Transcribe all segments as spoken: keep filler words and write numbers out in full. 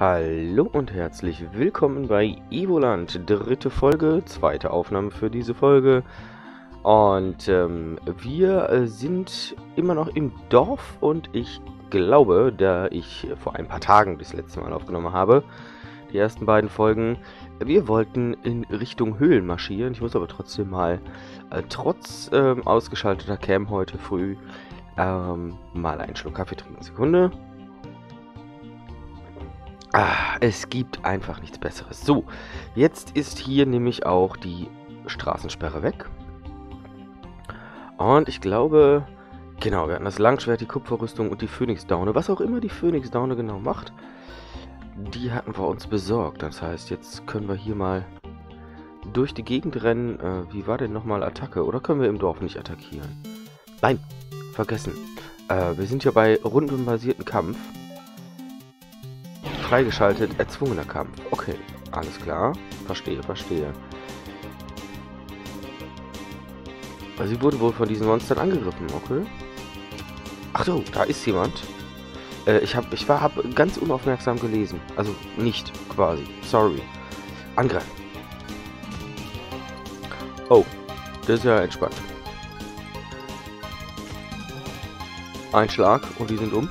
Hallo und herzlich willkommen bei Evoland, dritte Folge, zweite Aufnahme für diese Folge. Und ähm, wir äh, sind immer noch im Dorf und ich glaube, da ich vor ein paar Tagen das letzte Mal aufgenommen habe, die ersten beiden Folgen, wir wollten in Richtung Höhlen marschieren. Ich muss aber trotzdem mal, äh, trotz ähm, ausgeschalteter Cam heute früh, ähm, mal einen Schluck Kaffee trinken. Sekunde. Ah, es gibt einfach nichts Besseres. So, jetzt ist hier nämlich auch die Straßensperre weg. Und ich glaube, genau, wir hatten das Langschwert, die Kupferrüstung und die Phönixdaune. Was auch immer die Phönixdaune genau macht, die hatten wir uns besorgt. Das heißt, jetzt können wir hier mal durch die Gegend rennen. Äh, wie war denn nochmal Attacke? Oder können wir im Dorf nicht attackieren? Nein, vergessen. Äh, wir sind ja bei rundenbasierten Kampf. Freigeschaltet, erzwungener Kampf. Okay, alles klar. Verstehe, verstehe. Also sie wurden wohl von diesen Monstern angegriffen, okay. Ach so, da ist jemand. Äh, ich hab, ich war, hab ganz unaufmerksam gelesen. Also nicht, quasi. Sorry. Angreifen. Oh, das ist ja entspannt. Ein Schlag und die sind um.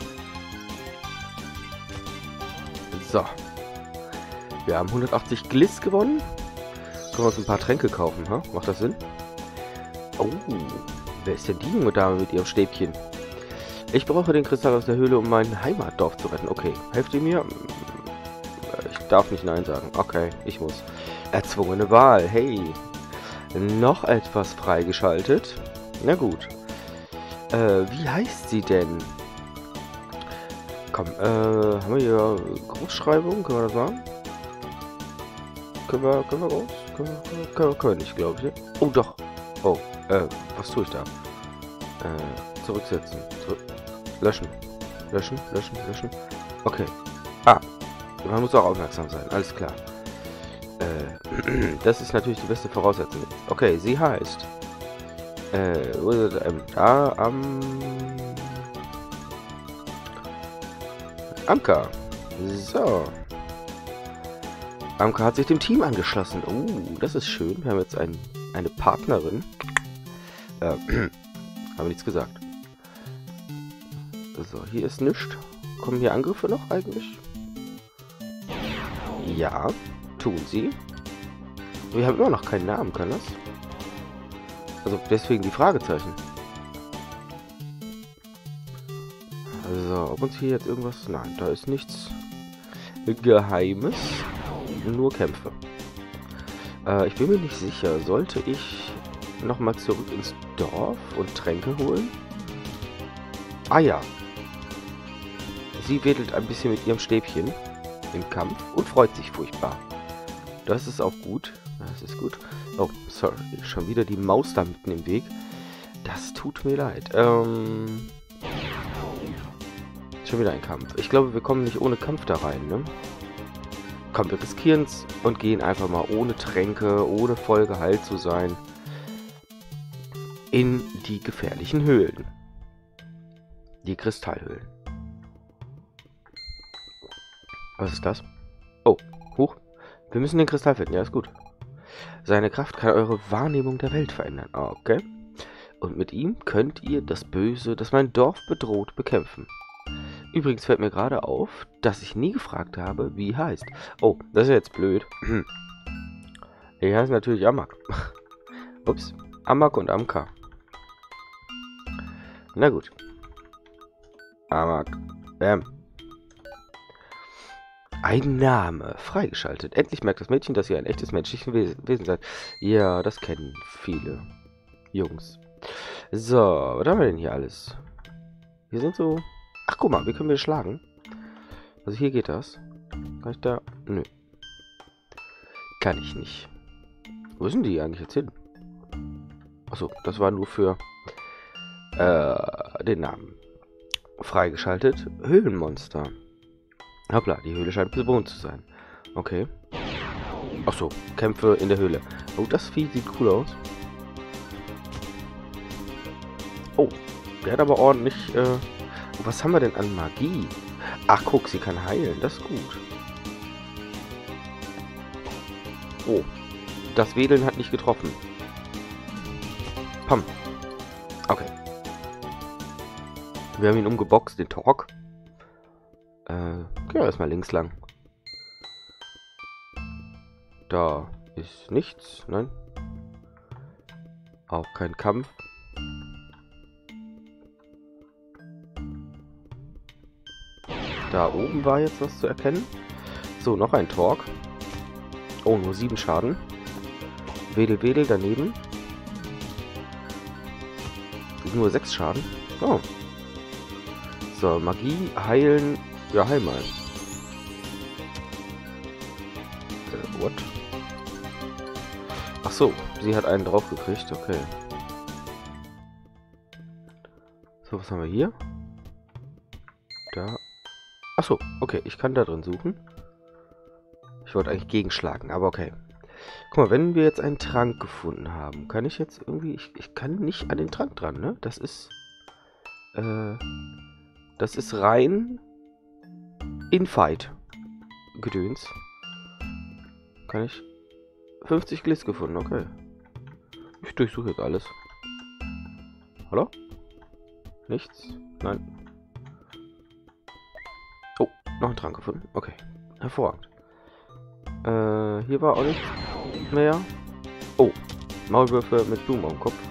So. Wir haben hundertachtzig Gliss gewonnen. Können wir uns ein paar Tränke kaufen, ha? Macht das Sinn? Oh, wer ist denn die junge Dame mit ihrem Stäbchen? Ich brauche den Kristall aus der Höhle, um mein Heimatdorf zu retten. Okay, helft ihr mir? Ich darf nicht Nein sagen. Okay, ich muss. Erzwungene Wahl. Hey. Noch etwas freigeschaltet. Na gut. Äh, wie heißt sie denn? Komm, äh, haben wir hier Großschreibung? Können wir das sagen? Können wir, können wir groß? Können wir, können wir, können wir nicht, glaube ich. Ne? Oh, doch. Oh, äh, was tue ich da? Äh, zurücksetzen. Zurück. Löschen. Löschen, löschen, löschen. Okay. Ah, man muss auch aufmerksam sein. Alles klar. Äh, das ist natürlich die beste Voraussetzung. Okay, sie heißt. Äh, wo ist es? Ähm, da am. Amka. So. Amka hat sich dem Team angeschlossen. Oh, das ist schön. Wir haben jetzt ein, eine Partnerin. Äh, habe nichts gesagt. So, hier ist nichts. Kommen hier Angriffe noch eigentlich? Ja, tun sie. Wir haben immer noch keinen Namen, kann das? Also deswegen die Fragezeichen. Also, ob uns hier jetzt irgendwas... Nein, da ist nichts Geheimes. Nur Kämpfe. Äh, ich bin mir nicht sicher. Sollte ich nochmal zurück ins Dorf und Tränke holen? Ah ja. Sie wedelt ein bisschen mit ihrem Stäbchen im Kampf und freut sich furchtbar. Das ist auch gut. Das ist gut. Oh, sorry. Schon wieder die Maus da mitten im Weg. Das tut mir leid. Ähm... Schon wieder ein Kampf. Ich glaube, wir kommen nicht ohne Kampf da rein, ne? Komm, wir riskieren es und gehen einfach mal ohne Tränke, ohne voll geheilt zu sein, in die gefährlichen Höhlen. Die Kristallhöhlen. Was ist das? Oh, hoch. Wir müssen den Kristall finden. Ja, ist gut. Seine Kraft kann eure Wahrnehmung der Welt verändern. Okay. Und mit ihm könnt ihr das Böse, das mein Dorf bedroht, bekämpfen. Übrigens fällt mir gerade auf, dass ich nie gefragt habe, wie heißt. Oh, das ist ja jetzt blöd. Die heißt natürlich Amak. Ups. Amak und Amka. Na gut. Amak. Bam. Ein Name. Freigeschaltet. Endlich merkt das Mädchen, dass ihr ein echtes menschliches Wesen seid. Ja, das kennen viele Jungs. So, was haben wir denn hier alles? Hier sind so... Ach, guck mal, wie können wir schlagen? Also hier geht das. Kann ich da... Nö. Kann ich nicht. Wo sind die eigentlich jetzt hin? Achso, das war nur für äh, den Namen. Freigeschaltet. Höhlenmonster. Hoppla, die Höhle scheint bewohnt zu sein. Okay. Achso, Kämpfe in der Höhle. Oh, das Vieh sieht cool aus. Oh, der hat aber ordentlich... Äh, was haben wir denn an Magie? Ach, guck, sie kann heilen. Das ist gut. Oh. Das Wedeln hat nicht getroffen. Pam. Okay. Wir haben ihn umgeboxt, den Torque. Äh, gehen wir erstmal links lang. Da ist nichts, nein. Auch kein Kampf. Da oben war jetzt was zu erkennen. So, noch ein Torque. Oh, nur sieben Schaden. Wedel, Wedel daneben. Nur sechs Schaden. Oh. So, Magie, heilen. Ja, heil mal. Äh, what? Ach so, sie hat einen drauf gekriegt. Okay. So, was haben wir hier? Da. Ach so, okay, ich kann da drin suchen. Ich wollte eigentlich gegenschlagen, aber okay. Guck mal, wenn wir jetzt einen Trank gefunden haben, kann ich jetzt irgendwie... Ich, ich kann nicht an den Trank dran, ne? Das ist... Äh... Das ist rein... In-Fight. Gedöns. Kann ich... fünfzig Gliss gefunden, okay. Ich durchsuche jetzt alles. Hallo? Nichts? Nein. Oh, noch ein Trank gefunden. Okay. Hervorragend. Äh, hier war auch nichts mehr. Oh, Maulwürfe mit Blumen am Kopf.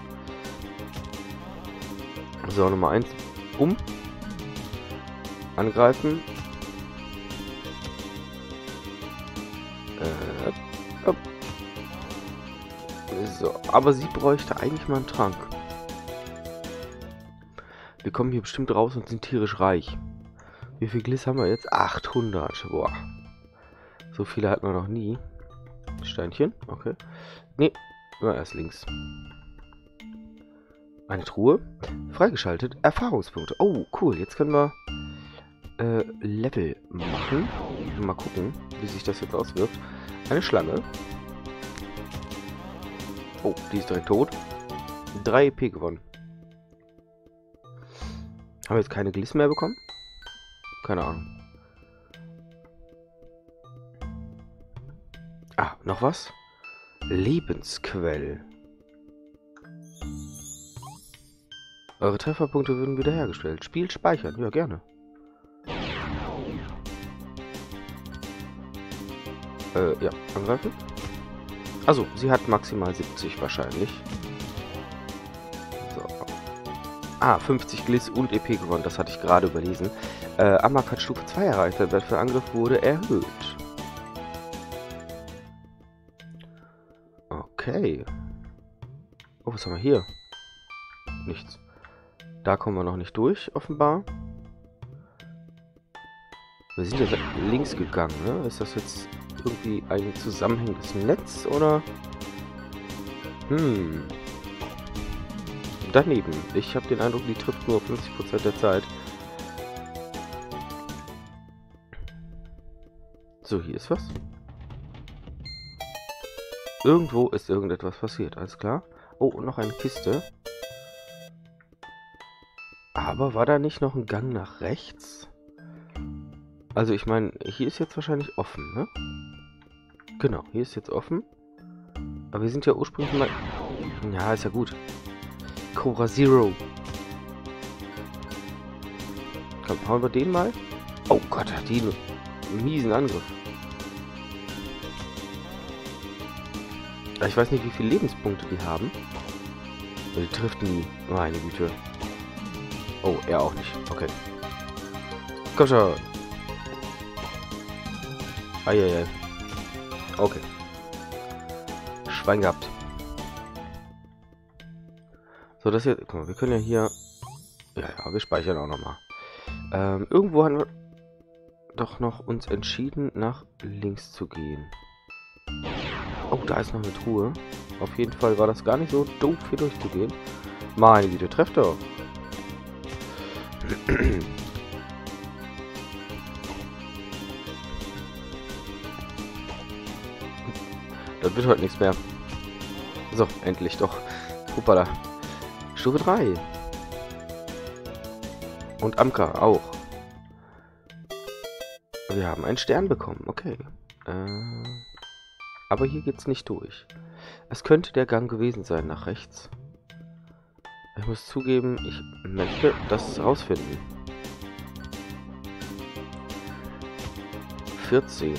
So, Nummer eins. Um. Angreifen. Äh, hopp. So, aber sie bräuchte eigentlich mal einen Trank. Wir kommen hier bestimmt raus und sind tierisch reich. Wie viel Gliss haben wir jetzt? achthundert. Boah. So viele hatten wir noch nie. Steinchen, okay. Nee, immer erst links. Eine Truhe. Freigeschaltet. Erfahrungspunkte. Oh, cool. Jetzt können wir äh, Level machen. Mal gucken, wie sich das jetzt auswirkt. Eine Schlange. Oh, die ist direkt tot. drei E P gewonnen. Haben wir jetzt keine Gliss mehr bekommen? Keine Ahnung. Ah, noch was? Lebensquell. Eure Trefferpunkte würden wiederhergestellt. Spiel speichern. Ja, gerne. Äh, ja. Angreifen? Also, sie hat maximal siebzig wahrscheinlich. So. Ah, fünfzig Gliss und E P gewonnen. Das hatte ich gerade überlesen. Äh, Amok hat Stufe zwei erreicht. Der Wert für Angriff wurde erhöht. Okay. Oh, was haben wir hier? Nichts. Da kommen wir noch nicht durch, offenbar. Wir sind ja links gegangen, ne? Ist das jetzt irgendwie ein zusammenhängendes Netz, oder? Hm. Daneben. Ich habe den Eindruck, die trifft nur fünfzig Prozent der Zeit. So, hier ist was. Irgendwo ist irgendetwas passiert, alles klar. Oh, und noch eine Kiste. Aber war da nicht noch ein Gang nach rechts? Also ich meine, hier ist jetzt wahrscheinlich offen, ne? Genau, hier ist jetzt offen. Aber wir sind ja ursprünglich mal... Ja, ist ja gut. Cobra Zero. Komm, hauen wir den mal. Oh Gott, hat die einen miesen Angriff. Ich weiß nicht, wie viele Lebenspunkte die haben. Die trifft nie. Meine Güte. Oh, er auch nicht. Okay. Komm schon. Eieiei. Okay. Schwein gehabt. So, das hier... Guck mal, wir können ja hier... Ja, ja, wir speichern auch nochmal. Ähm, irgendwo haben wir doch noch uns entschieden, nach links zu gehen. Oh, da ist noch eine Truhe. Auf jeden Fall war das gar nicht so doof, hier durchzugehen. Meine Güte, trefft doch. Das wird heute nichts mehr. So, endlich doch. Hoppala. Stufe drei. Und Amka auch. Wir haben einen Stern bekommen. Okay. Äh... Aber hier geht's nicht durch. Es könnte der Gang gewesen sein, nach rechts. Ich muss zugeben, ich möchte das rausfinden. vierzehn.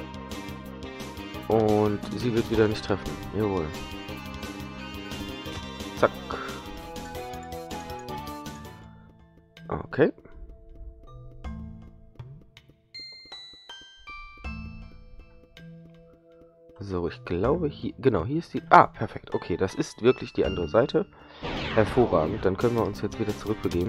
Und sie wird wieder nicht treffen. Jawohl. Zack. Okay. So, ich glaube hier... Genau, hier ist die... Ah, perfekt. Okay, das ist wirklich die andere Seite. Hervorragend. Dann können wir uns jetzt wieder zurückbegeben.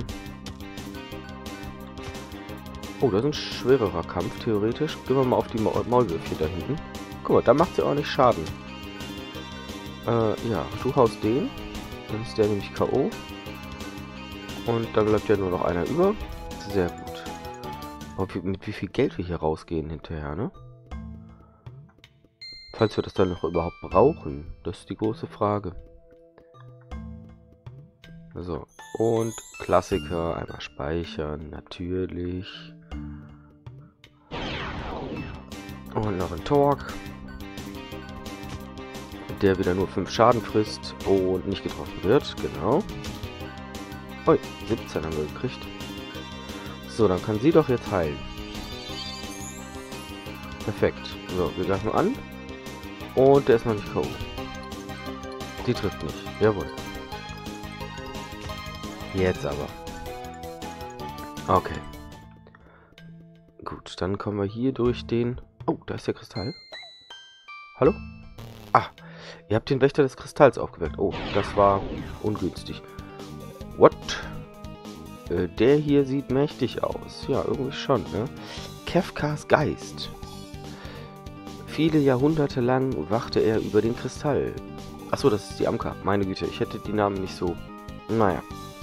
Oh, das ist ein schwererer Kampf, theoretisch. Gehen wir mal auf die Ma Maulwürfchen da hinten. Guck mal, da macht sie auch nicht Schaden. Äh, ja, du haust den. Dann ist der nämlich K O. Und dann bleibt ja nur noch einer über. Sehr gut. Aber wie, mit wie viel Geld wir hier rausgehen hinterher, ne? Falls wir das dann noch überhaupt brauchen. Das ist die große Frage. So. Und Klassiker. Einmal speichern. Natürlich. Und noch ein Torque. Der wieder nur fünf Schaden frisst und nicht getroffen wird. Genau. Ui, siebzehn haben wir gekriegt. So, dann kann sie doch jetzt heilen. Perfekt. So, wir greifen an. Und der ist noch nicht K O. Die trifft nicht. Jawohl. Jetzt aber. Okay. Gut, dann kommen wir hier durch den... Oh, da ist der Kristall. Hallo? Ah, ihr habt den Wächter des Kristalls aufgeweckt. Oh, das war ungünstig. What? Äh, der hier sieht mächtig aus. Ja, irgendwie schon, ne? Kefkas Geist. Viele Jahrhunderte lang wachte er über den Kristall. Achso, das ist die Amka. Meine Güte, ich hätte die Namen nicht so... Naja.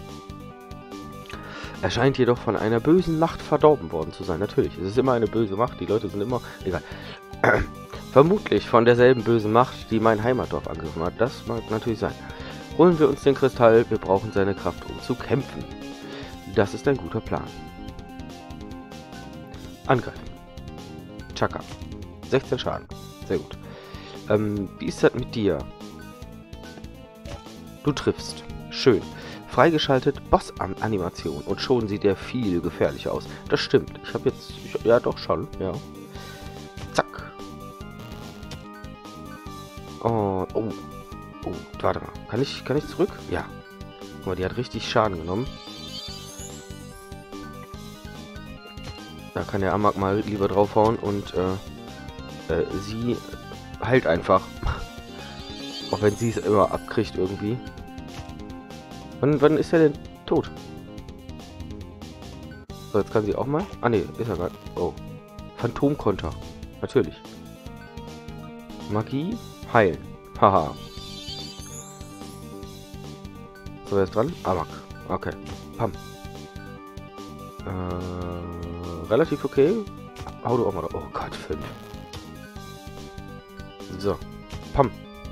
Er scheint jedoch von einer bösen Macht verdorben worden zu sein. Natürlich, es ist immer eine böse Macht. Die Leute sind immer... Egal. Vermutlich von derselben bösen Macht, die mein Heimatdorf angegriffen hat. Das mag natürlich sein. Holen wir uns den Kristall. Wir brauchen seine Kraft, um zu kämpfen. Das ist ein guter Plan. Angreifen. Chaka. sechzehn Schaden. Sehr gut. Ähm, wie ist das mit dir? Du triffst. Schön. Freigeschaltet Boss-Animation. Und schon sieht er viel gefährlicher aus. Das stimmt. Ich habe jetzt... Ich, ja, doch schon. Ja. Zack. Und... Oh. Oh, warte mal. Kann ich, kann ich zurück? Ja. Guck mal, die hat richtig Schaden genommen. Da kann der Amok mal lieber draufhauen und äh, äh, sie heilt einfach. Auch wenn sie es immer abkriegt irgendwie. Wann, wann ist er denn tot? So, jetzt kann sie auch mal. Ah ne, ist er gerade. Oh. Phantomkonter. Natürlich. Magie. Heilen. Haha. So, wer ist dran? Amok. Okay. Pam. Äh, relativ okay. Hau du auch mal drauf. Oh Gott, fünf. So. Pam.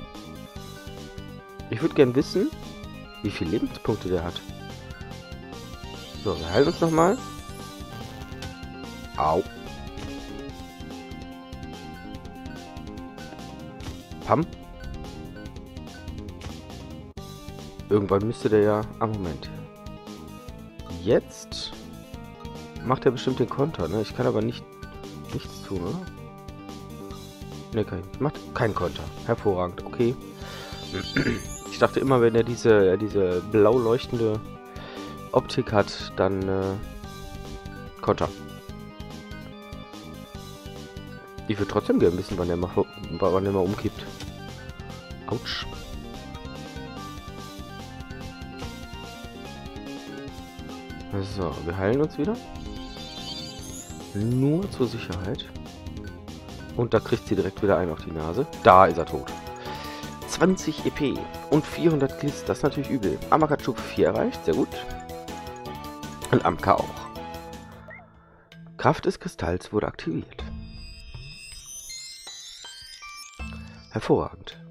Ich würde gern wissen, wie viele Lebenspunkte der hat. So, wir heilen uns nochmal. Au. Pam. Irgendwann müsste der ja... Ah, Moment. Jetzt macht er bestimmt den Konter, ne? Ich kann aber nicht nichts tun, oder? Ne, kein, macht keinen Konter. Hervorragend, okay. Ich dachte immer, wenn er diese, diese blau leuchtende Optik hat, dann äh, Konter. Ich würde trotzdem gerne wissen, wann er mal, wann er mal umkippt. Autsch. So, wir heilen uns wieder. Nur zur Sicherheit. Und da kriegt sie direkt wieder einen auf die Nase. Da ist er tot. zwanzig E P und vierhundert Gliss, das ist natürlich übel. Amok hat Stufe vier erreicht, sehr gut. Und Amka auch. Kraft des Kristalls wurde aktiviert. Hervorragend.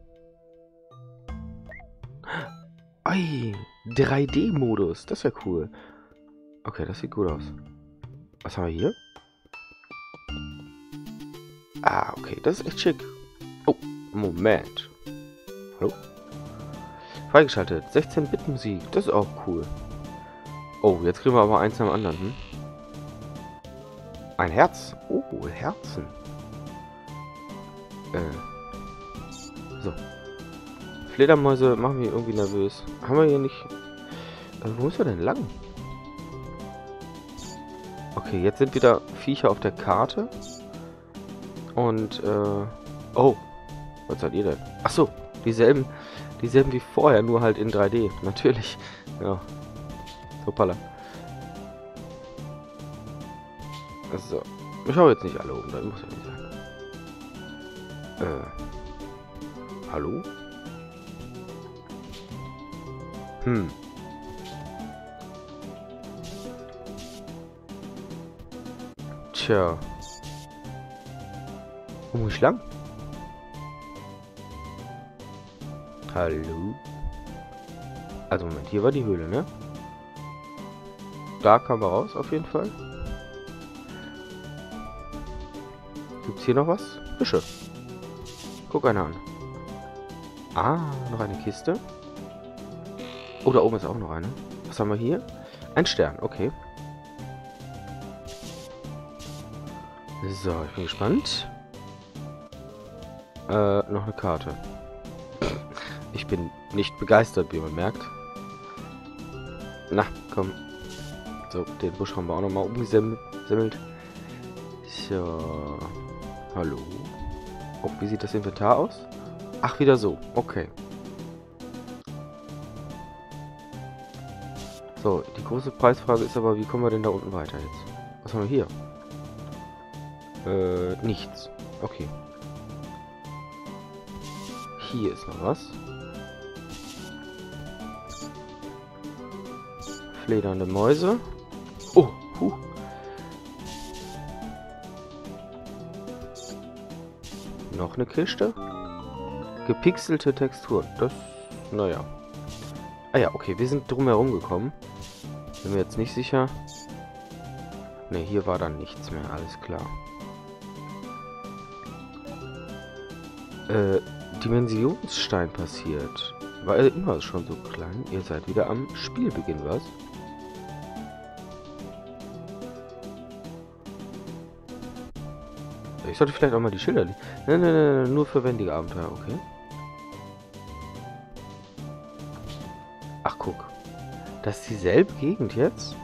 Ei, drei D-Modus, das wäre cool. Okay, das sieht gut aus. Was haben wir hier? Ah, okay, das ist echt schick. Oh, Moment. Hallo? Freigeschaltet. sechzehn Bit Musik. Das ist auch cool. Oh, jetzt kriegen wir aber eins am anderen. Hm? Ein Herz. Oh, Herzen. Äh. So. Fledermäuse machen mich irgendwie nervös. Haben wir hier nicht... Äh, wo ist er denn lang? Okay, jetzt sind wieder Viecher auf der Karte. Und, äh... oh. Was seid ihr denn? Achso, dieselben... Dieselben wie vorher, nur halt in drei D. Natürlich. Ja. Hoppala. So. Ich hau jetzt nicht alle um, das muss ja nicht sein. Äh. Hallo? Hm. Tja. Wo muss ich lang? Hallo? Also Moment, hier war die Höhle, ne? Da kam er raus, auf jeden Fall. Gibt's hier noch was? Fische. Guck einer an. Ah, noch eine Kiste. Oh, da oben ist auch noch eine. Was haben wir hier? Ein Stern, okay. So, ich bin gespannt. Äh, noch eine Karte. Ich bin nicht begeistert, wie man merkt. Na, komm. So, den Busch haben wir auch nochmal umgesammelt. So. Hallo. Oh, wie sieht das Inventar aus? Ach, wieder so. Okay. So, die große Preisfrage ist aber, wie kommen wir denn da unten weiter jetzt? Was haben wir hier? Äh, nichts. Okay. Hier ist noch was. Fledernde Mäuse. Oh, huh. Noch eine Kiste. Gepixelte Texturen. Das, naja. Ah ja, okay, wir sind drumherum gekommen. Bin mir jetzt nicht sicher. Ne, hier war dann nichts mehr, alles klar. Äh, Dimensionsstein passiert. War er immer schon so klein? Ihr seid wieder am Spielbeginn, was? Ich sollte vielleicht auch mal die Schilder... Nein, nein, nein, nein, nur für wendige Abenteuer, okay. Ach, guck. Das ist dieselbe Gegend jetzt.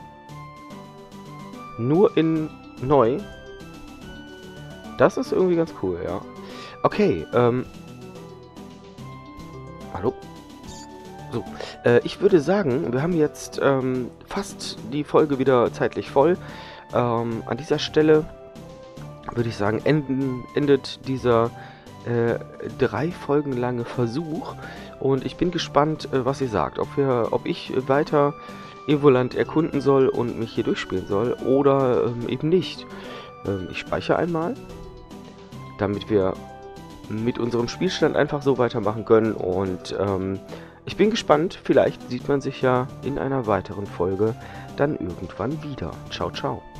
Nur in neu. Das ist irgendwie ganz cool, ja. Okay, ähm... Hallo? So, äh, ich würde sagen, wir haben jetzt ähm, fast die Folge wieder zeitlich voll. Ähm, an dieser Stelle würde ich sagen, enden, endet dieser äh, drei Folgen lange Versuch. Und ich bin gespannt, äh, was ihr sagt. Ob, wir, ob ich weiter Evoland erkunden soll und mich hier durchspielen soll oder ähm, eben nicht. Ähm, ich speichere einmal, damit wir mit unserem Spielstand einfach so weitermachen können. Und ähm, ich bin gespannt. Vielleicht sieht man sich ja in einer weiteren Folge dann irgendwann wieder. Ciao, ciao.